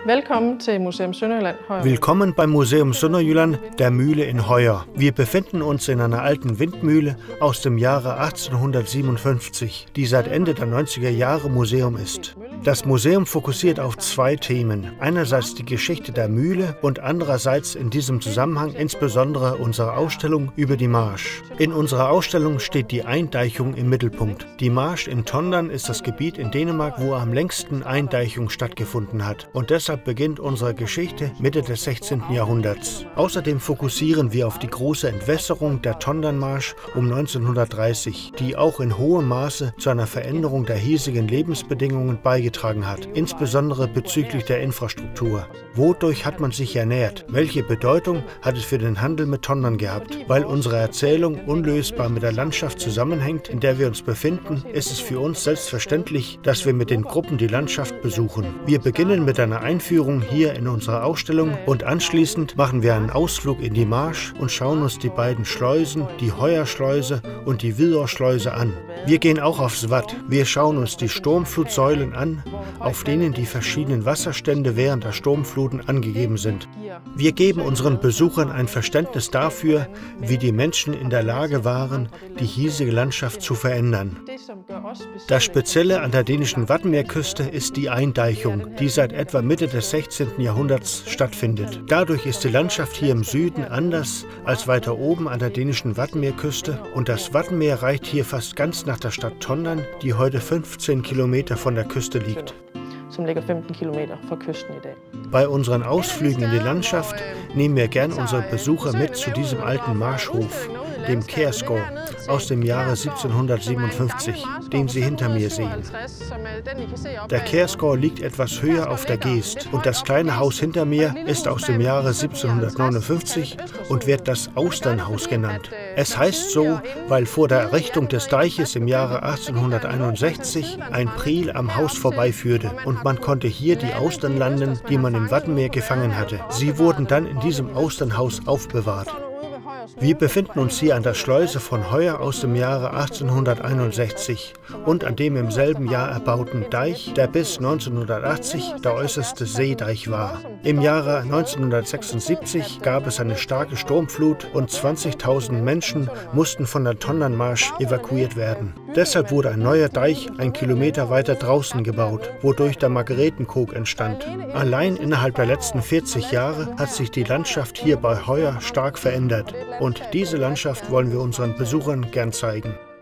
Willkommen beim Museum Sønderjylland, der Mühle in Højer. Wir befinden uns in einer alten Windmühle aus dem Jahre 1857, die seit Ende der 90er Jahre Museum ist. Das Museum fokussiert auf zwei Themen. Einerseits die Geschichte der Mühle und andererseits in diesem Zusammenhang insbesondere unsere Ausstellung über die Marsch. In unserer Ausstellung steht die Eindeichung im Mittelpunkt. Die Marsch in Tondern ist das Gebiet in Dänemark, wo am längsten Eindeichung stattgefunden hat. Und deshalb beginnt unsere Geschichte Mitte des 16. Jahrhunderts. Außerdem fokussieren wir auf die große Entwässerung der Tondernmarsch um 1930, die auch in hohem Maße zu einer Veränderung der hiesigen Lebensbedingungen beigetragen hat, insbesondere bezüglich der Infrastruktur. Wodurch hat man sich ernährt? Welche Bedeutung hat es für den Handel mit Tondern gehabt? Weil unsere Erzählung unlösbar mit der Landschaft zusammenhängt, in der wir uns befinden, ist es für uns selbstverständlich, dass wir mit den Gruppen die Landschaft besuchen. Wir beginnen mit einer Einführung hier in unserer Ausstellung und anschließend machen wir einen Ausflug in die Marsch und schauen uns die beiden Schleusen, die Højerschleuse und die Hvidovreschleuse an. Wir gehen auch aufs Watt. Wir schauen uns die Sturmflutsäulen an, auf denen die verschiedenen Wasserstände während der Sturmfluten angegeben sind. Wir geben unseren Besuchern ein Verständnis dafür, wie die Menschen in der Lage waren, die hiesige Landschaft zu verändern. Das Spezielle an der dänischen Wattenmeerküste ist die Eindeichung, die seit etwa Mitte des 16. Jahrhunderts stattfindet. Dadurch ist die Landschaft hier im Süden anders als weiter oben an der dänischen Wattenmeerküste und das Wattenmeer reicht hier fast ganz nach der Stadt Tondern, die heute 15 Kilometer von der Küste liegt. Bei unseren Ausflügen in die Landschaft nehmen wir gern unsere Besucher mit zu diesem alten Marschhof, dem Kjærsgaard aus dem Jahre 1757, den Sie hinter mir sehen. Der Kjærsgaard liegt etwas höher auf der Geest und das kleine Haus hinter mir ist aus dem Jahre 1759 und wird das Austernhaus genannt. Es heißt so, weil vor der Errichtung des Deiches im Jahre 1861 ein Priel am Haus vorbeiführte und man konnte hier die Austern landen, die man im Wattenmeer gefangen hatte. Sie wurden dann in diesem Austernhaus aufbewahrt. Wir befinden uns hier an der Schleuse von Højer aus dem Jahre 1861 und an dem im selben Jahr erbauten Deich, der bis 1980 der äußerste Seedeich war. Im Jahre 1976 gab es eine starke Sturmflut und 20.000 Menschen mussten von der Tondernmarsch evakuiert werden. Deshalb wurde ein neuer Deich 1 Kilometer weiter draußen gebaut, wodurch der Margaretenkog entstand. Allein innerhalb der letzten 40 Jahre hat sich die Landschaft hier bei Højer stark verändert. Und diese Landschaft wollen wir unseren Besuchern gern zeigen.